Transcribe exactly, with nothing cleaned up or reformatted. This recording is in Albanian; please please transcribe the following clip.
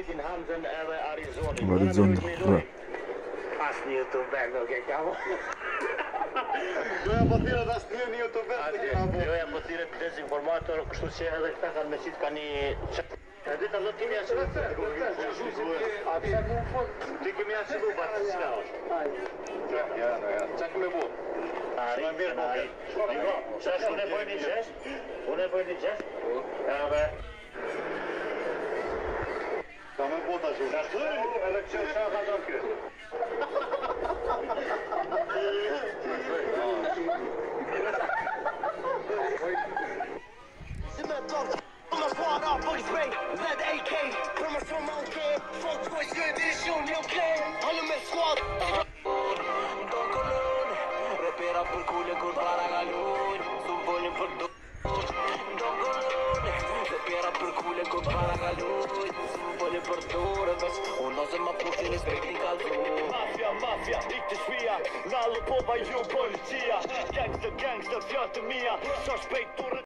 vitin Hamzen edhe Arizoni. Arizoni. As një youtuber nuk e kam. Joja po thirret as një youtuber nuk e kam. Joja po thirret dezinformator, kështu që edhe këta kanë me qitë ka një... E dita do t'imi aqëve të A pisa ku më fol? Ti kemi aqëvu batë qka është. Ja, ja, qa ku me bu? Ari, ari. Qesh, unë e pojnë një qesh? Unë e pojnë një qesh? Edhe... Ka me bota që është. Edhe që shka ka zonë kërë. Z A K, kommer från Malmö. Folk boys gör division i okej. Håller med squad. Dokolun, repera por culo con para galun. Som bollen för Dokolun, repera por culo con para galun. Som bollen för Dorovas. Och någon som har pushing i spekting kalzun. Mafia, mafia, riktigt svia. Nallo på vad ju politia. Gangster, gangster, fjärde mia. Så spejtor